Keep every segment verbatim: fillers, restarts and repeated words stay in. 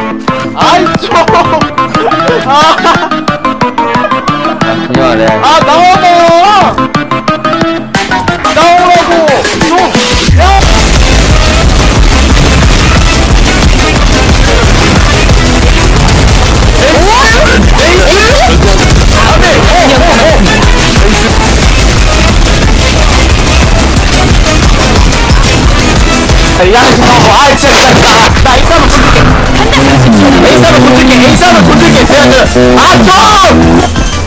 아이 좀. 아. 안녕하래. 아 나와봐. 나오라고. 좀. 야. 야, 아, 진짜, 나, 나 에이스하면 곤들게. 에이스하면 곤들게, 에이스하면 곤들게, 쟤한테. 아, 좀!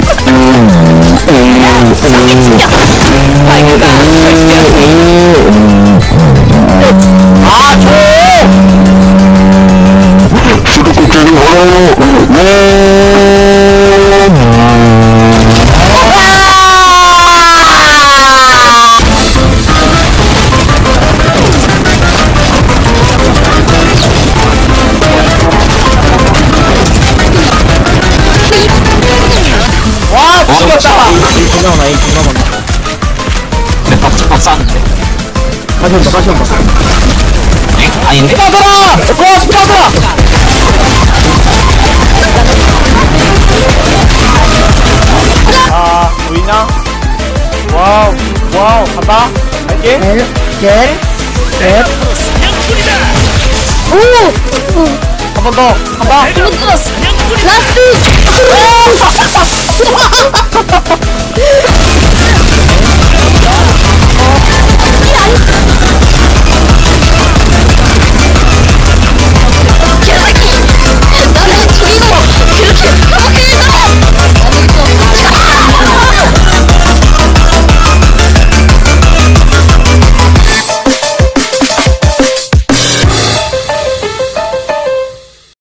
상대 충격! 스파이크가 설치되었습니다. 아, 좀! 와, 죽였다! 이 분명 나이 분명 많다. 내 박수 박수 하는데. 다시 온다 다시 온다. 아닌데? 스파더라! 와, 스파더라! 아, 보이나? 와우, 와우, 간다? 갈게. 겟. 겟. 오! 한 번 더, 간다. 이거 들었어! 라스트!